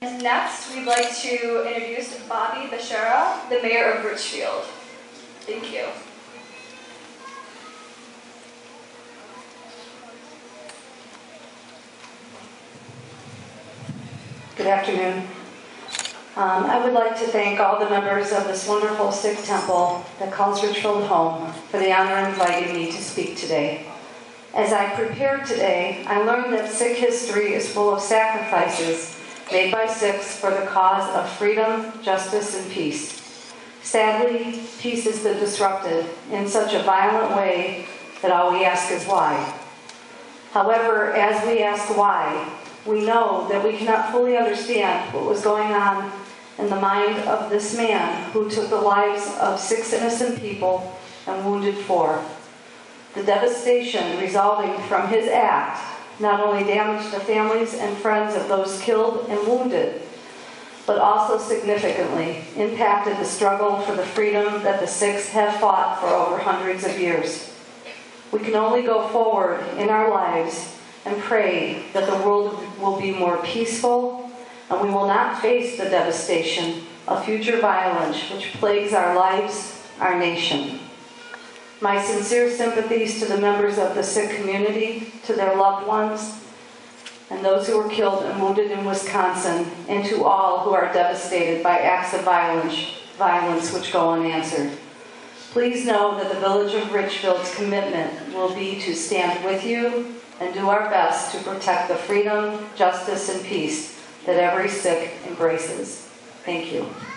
And next, we'd like to introduce Bobby Bashara, the mayor of Richfield. Thank you. Good afternoon. I would like to thank all the members of this wonderful Sikh temple that calls Richfield home for the honor of inviting me to speak today. As I prepared today, I learned that Sikh history is full of sacrifices made by Sikhs for the cause of freedom, justice, and peace. Sadly, peace has been disrupted in such a violent way that all we ask is why. However, as we ask why, we know that we cannot fully understand what was going on in the mind of this man who took the lives of 6 innocent people and wounded 4. The devastation resulting from his act not only damaged the families and friends of those killed and wounded, but also significantly impacted the struggle for the freedom that the Sikhs have fought for over hundreds of years. We can only go forward in our lives and pray that the world will be more peaceful and we will not face the devastation of future violence which plagues our lives, our nation. My sincere sympathies to the members of the Sikh community, to their loved ones, and those who were killed and wounded in Wisconsin, and to all who are devastated by acts of violence which go unanswered. Please know that the Village of Richfield's commitment will be to stand with you and do our best to protect the freedom, justice, and peace that every Sikh embraces. Thank you.